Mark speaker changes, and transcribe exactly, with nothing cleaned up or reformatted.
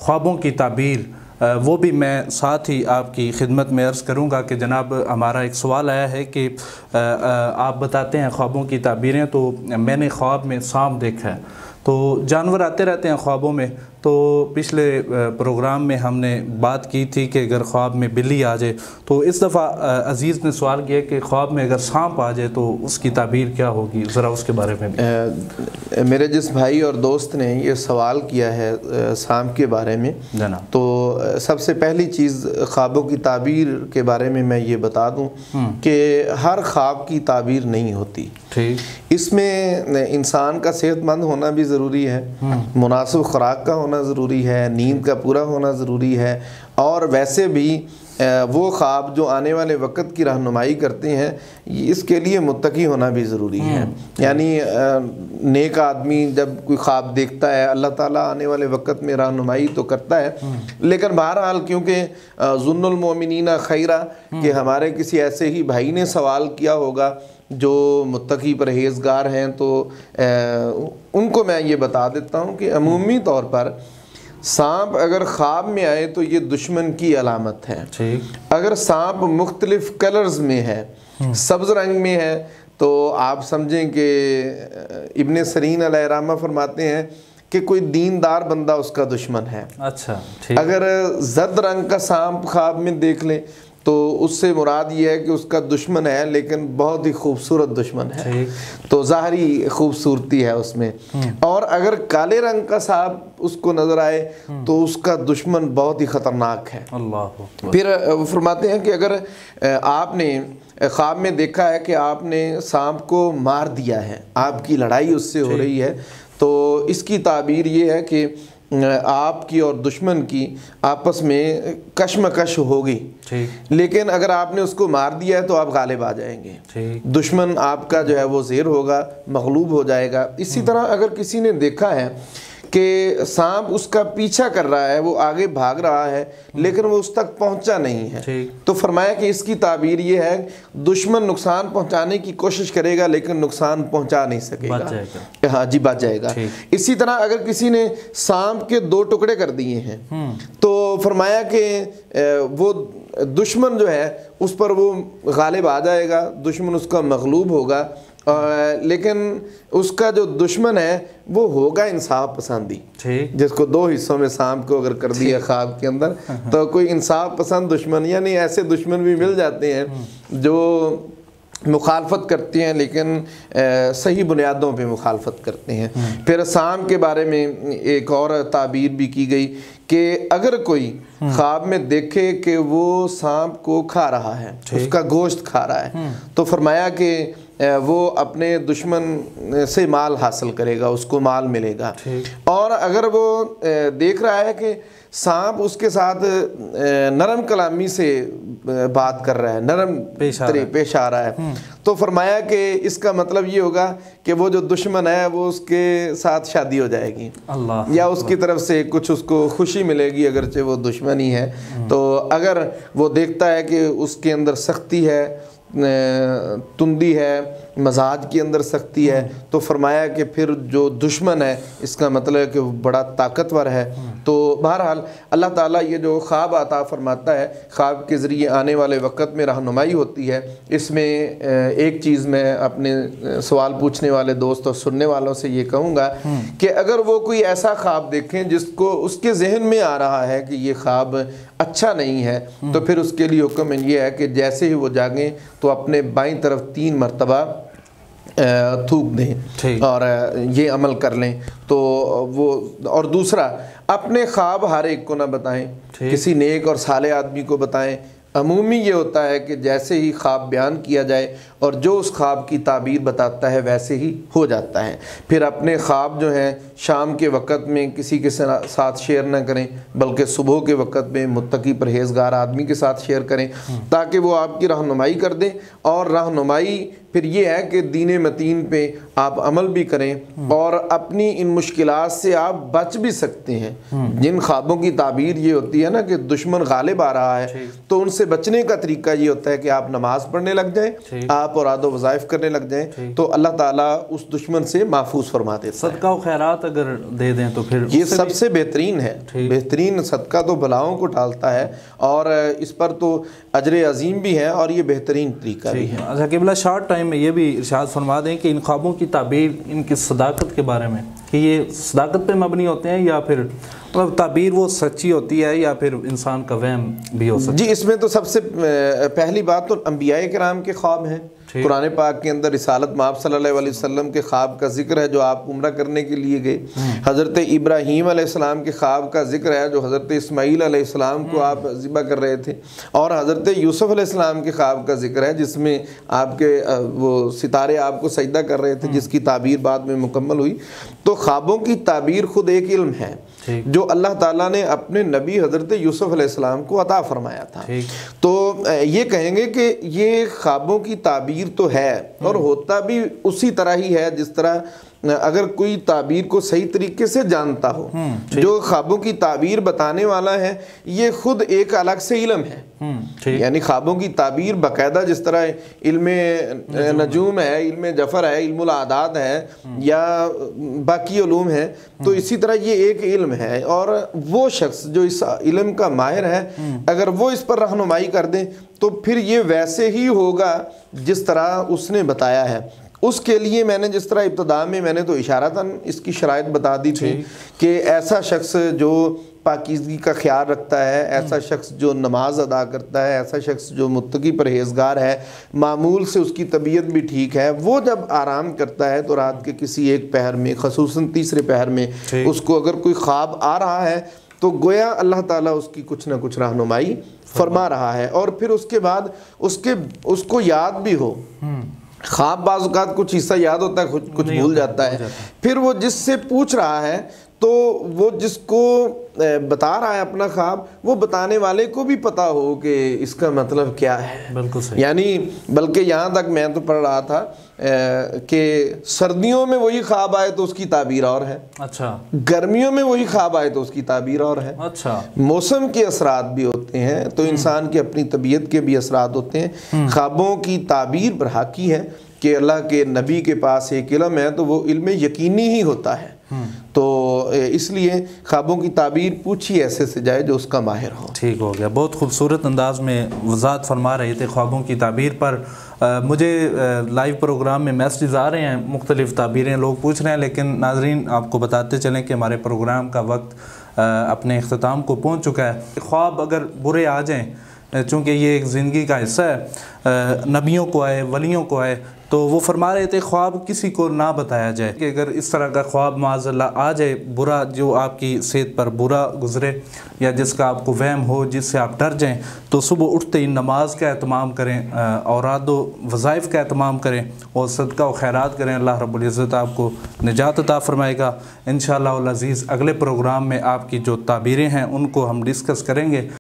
Speaker 1: ख्वाबों की ताबीर, वो भी मैं साथ ही आपकी खिदमत में अर्ज़ करूँगा कि जनाब हमारा एक सवाल आया है कि आप बताते हैं ख्वाबों की ताबीरें, तो मैंने ख्वाब में सांप देखा है। तो जानवर आते रहते हैं ख्वाबों में, तो पिछले प्रोग्राम में हमने बात की थी कि अगर ख्वाब में बिल्ली आ जाए, तो इस दफ़ा अज़ीज़ ने सवाल किया कि ख्वाब में अगर सांप आ जाए तो उसकी ताबीर क्या होगी, ज़रा उसके बारे में भी।
Speaker 2: आ, मेरे जिस भाई और दोस्त ने ये सवाल किया है सांप के बारे में, तो सबसे पहली चीज़ ख्वाबों की ताबीर के बारे में मैं ये बता दूं कि हर ख्वाब की ताबीर नहीं होती।
Speaker 1: ठीक,
Speaker 2: इसमें इंसान का सेहतमंद होना भी ज़रूरी है, मुनासिब खुराक का होना ज़रूरी है, नींद का पूरा होना ज़रूरी है, और वैसे भी वो ख्वाब जो आने वाले वक्त की रहनुमाई करते हैं इसके लिए मुत्तकी होना भी ज़रूरी है। यानी नेक आदमी जब कोई ख्वाब देखता है अल्लाह ताला आने वाले वक्त में रहनुमाई तो करता है, लेकिन बहरहाल क्योंकि ज़ुन्नुल मोमिनीना खैरा कि हमारे किसी ऐसे ही भाई ने सवाल किया होगा जो मुत्तकी परहेज़गार हैं, तो आ, उनको मैं ये बता देता हूँ कि अमूमी तौर पर सांप अगर ख्वाब में आए तो ये दुश्मन की अलामत है। ठीक। अगर सांप मुख्तलिफ कलर्स में है, सब्ज़ रंग में है, तो आप समझें कि इब्ने सरीन अलैहिर्रहमा फरमाते हैं कि कोई दीनदार बंदा उसका दुश्मन है।
Speaker 1: अच्छा, ठीक।
Speaker 2: अगर जर्द रंग का सांप ख्वाब में देख ले तो उससे मुराद ये है कि उसका दुश्मन है, लेकिन बहुत ही खूबसूरत दुश्मन है, तो ज़ाहरी खूबसूरती है उसमें। और अगर काले रंग का सांप उसको नज़र आए तो उसका दुश्मन बहुत ही ख़तरनाक है। अल्लाह। फिर फरमाते हैं कि अगर आपने ख्वाब में देखा है कि आपने सांप को मार दिया है, आपकी लड़ाई उससे हो रही है, तो इसकी ताबीर ये है कि आपकी और दुश्मन की आपस में कशमकश होगी, लेकिन अगर आपने उसको मार दिया है तो आप गालिब आ जाएंगे, दुश्मन आपका जो है वो ज़ेर होगा, मगलूब हो जाएगा। इसी तरह अगर किसी ने देखा है कि सांप उसका पीछा कर रहा है, वो आगे भाग रहा है लेकिन वो उस तक पहुंचा नहीं है, तो फरमाया कि इसकी ताबीर ये है दुश्मन नुकसान पहुंचाने की कोशिश करेगा लेकिन नुकसान पहुंचा नहीं सकेगा। हाँ जी, बच जाएगा। इसी तरह अगर किसी ने सांप के दो टुकड़े कर दिए हैं तो फरमाया कि वो दुश्मन जो है उस पर वो गालिब आ जाएगा, दुश्मन उसका मगलूब होगा, आ, लेकिन उसका जो दुश्मन है वो होगा इंसाफ पसंदी, जिसको दो हिस्सों में सांप को अगर कर दिया ख्वाब के अंदर, तो कोई इंसाफ पसंद दुश्मन, यानी ऐसे दुश्मन भी मिल जाते हैं जो मुखालफत करते हैं लेकिन आ, सही बुनियादों पे मुखालफत करते हैं। फिर सांप के बारे में एक और ताबीर भी की गई कि अगर कोई ख्वाब में देखे कि वो सांप को खा रहा है, उसका गोश्त खा रहा है, तो फरमाया कि वो अपने दुश्मन से माल हासिल करेगा, उसको माल मिलेगा। और अगर वो देख रहा है कि सांप उसके साथ नरम कलामी से बात कर रहा है, नरम पेश आ रहा है, पेश आ रहा है, तो फरमाया कि इसका मतलब ये होगा कि वो जो दुश्मन है वो उसके साथ शादी हो जाएगी, अल्लाह, या उसकी तरफ से कुछ उसको खुशी मिलेगी अगरचे वो दुश्मन ही है। तो अगर वो देखता है कि उसके अंदर सख्ती है, तुंदी है, मजाज के अंदर सख्ती है, तो फरमाया कि फिर जो दुश्मन है इसका मतलब है कि वो बड़ा ताकतवर है। तो बहरहाल अल्लाह ताला ये जो ख्वाब अता फरमाता है, ख्वाब के ज़रिए आने वाले वक़्त में रहनुमाई होती है। इसमें एक चीज़ मैं अपने सवाल पूछने वाले दोस्त और सुनने वालों से ये कहूँगा कि अगर वो कोई ऐसा ख्वाब देखें जिसको उसके जहन में आ रहा है कि ये ख्वाब अच्छा नहीं है, तो फिर उसके लिए हुक्म ये है कि जैसे ही वो जागें तो अपने बाईं तरफ तीन मरतबा थूक दें और ये अमल कर लें तो वो। और दूसरा, अपने ख्वाब हर एक को ना बताएं, किसी नेक और साले आदमी को बताएं। अमूमी ये होता है कि जैसे ही ख्वाब बयान किया जाए और जो उस ख्वाब की ताबीर बताता है वैसे ही हो जाता है। फिर अपने ख्वाब जो हैं शाम के वक़्त में किसी के साथ शेयर ना करें, बल्कि सुबह के वक़्त में मुत्तकी परहेज़गार आदमी के साथ शेयर करें ताकि वो आपकी रहनुमाई कर दें। और रहनुमाई फिर ये है कि दीन मतीन पे आप अमल भी करें और अपनी इन मुश्किलात से आप बच भी सकते हैं। जिन ख्वाबों की ताबीर ये होती है ना कि दुश्मन गालिब आ रहा है, तो उनसे बचने का तरीका ये होता है कि आप नमाज़ पढ़ने लग जाएं, आप आप औराद व वज़ाइफ करने लग जाएं तो अल्लाह ताला उस दुश्मन से महफूज फरमा देता है।
Speaker 1: सदका व खैरात अगर दे दें तो फिर
Speaker 2: ये सबसे बेहतरीन है। बेहतरीन सदका तो बलाओं को टालता है और इस पर तो अजर अजीम भी है और ये बेहतरीन तरीका भी है।
Speaker 1: अच्छा क़िबला, शॉर्ट टाइम में ये भी इरशाद फरमा दें कि इन ख्वाबों की ताबीर, इनकी सदाकत के बारे में, कि ये सदाकत पे मबनी होते हैं या फिर मतलब ताबीर वो सच्ची होती है या फिर इंसान का वहम भी हो सकता है?
Speaker 2: जी, इसमें तो सबसे पहली बात तो अंबिया किराम के ख्वाब हैं। कुरान पाक के अंदर रिसालत माब सल्लल्लाहु अलैहि वसल्लम के ख्वाब का जिक्र है जो आप उम्रा करने के लिए गए। हज़रत इब्राहीम अलैहिस्सलाम के ख्वाब का जिक्र है जो हज़रत इस्माईल अलैहिस्सलाम को आप ज़िबा कर रहे थे। और हज़रत यूसुफ अलैहिस्सलाम के ख्वाब का जिक्र है जिसमें आपके वो सितारे आपको सजदा कर रहे थे, जिसकी ताबीर बाद में मुकम्मल हुई। तो ख्वाबों की ताबीर खुद एक इल्म है जो अल्लाह ताला ने अपने नबी हज़रत यूसुफ अलैहिस्सलाम को अता फरमाया था। तो ये कहेंगे कि ये ख्वाबों की ताबीर तो है और होता भी उसी तरह ही है जिस तरह अगर कोई ताबीर को सही तरीके से जानता हो। जो ख्वाबों की ताबीर बताने वाला है ये खुद एक अलग से इल्म है। यानी ख्वाबों की ताबीर बाकायदा जिस तरह इल्मे नजूम है, इल्मे जफर है, इल्मुल आदाद है या बाकी उलूम है, तो इसी तरह ये एक इल्म है। और वो शख्स जो इस इल्म का माहिर है अगर वो इस पर रहनुमाई कर दे तो फिर ये वैसे ही होगा जिस तरह उसने बताया है। उसके लिए मैंने जिस तरह इब्तदा में मैंने तो इशारतन इसकी शराइत बता दी थी कि ऐसा शख्स जो पाकीज़गी का ख्याल रखता है, ऐसा शख्स जो नमाज अदा करता है, ऐसा शख्स जो मुत्तकी परहेज़गार है, मामूल से उसकी तबीयत भी ठीक है, वो जब आराम करता है तो रात के किसी एक पहर में, ख़ुसूसन तीसरे पहर में उसको अगर कोई ख्वाब आ रहा है तो गोया अल्लाह ताला उसकी कुछ ना कुछ रहनुमाई फरमा रहा है। और फिर उसके बाद उसके उसको याद भी हो। ख्वाब बाज़ औक़ात कुछ हिस्सा याद होता है, कुछ कुछ भूल जाता है। फिर वो जिससे पूछ रहा है तो वो जिसको बता रहा है अपना ख्वाब, वो बताने वाले को भी पता हो कि इसका मतलब क्या है।
Speaker 1: बिल्कुल सही।
Speaker 2: यानी बल्कि यहाँ तक मैं तो पढ़ रहा था कि सर्दियों में वही ख्वाब आए तो उसकी ताबीर और है।
Speaker 1: अच्छा।
Speaker 2: गर्मियों में वही ख्वाब आए तो उसकी ताबीर और है।
Speaker 1: अच्छा।
Speaker 2: मौसम के असरात भी होते हैं तो इंसान की अपनी तबीयत के भी असरात होते हैं। ख्वाबों की ताबीर पर हाकी है कि अल्लाह के नबी के पास एक इल्म है तो वो इल्म यकीनी ही होता है। तो इसलिए ख्वाबों की ताबीर पूछी ऐसे से जाए जो उसका माहिर हो।
Speaker 1: ठीक हो गया। बहुत खूबसूरत अंदाज में वज़ाहत फरमा रहे थे ख्वाबों की ताबीर पर। आ, मुझे आ, लाइव प्रोग्राम में मैसेज आ रहे हैं, मुख्तलिफ़ ताबीरें लोग पूछ रहे हैं, लेकिन नाजरीन आपको बताते चलें कि हमारे प्रोग्राम का वक्त आ, अपने अख्ताम को पहुँच चुका है। ख्वाब अगर बुरे आ जाएँ, चूँकि ये एक ज़िंदगी का हिस्सा है, नबियों को आए, वलियों को आए, तो वो फरमा रहे थे ख्वाब किसी को ना बताया जाए कि अगर इस तरह का ख्वाब माज़अल्लाह आ जाए बुरा, जो आपकी सेहत पर बुरा गुजरे या जिसका आपको वहम हो, जिससे आप डर जाएं, तो सुबह उठते ही नमाज का एहतमाम करें, औराद वज़ाइफ का एहतमाम करें और सदका व खैरात करें। अल्लाह रब्बुल इज़्ज़त आपको निजात अता फरमाएगा। इंशाअल्लाह अज़ीज़ अगले प्रोग्राम में आपकी जो ताबीरें हैं उनको हम डिस्कस करेंगे।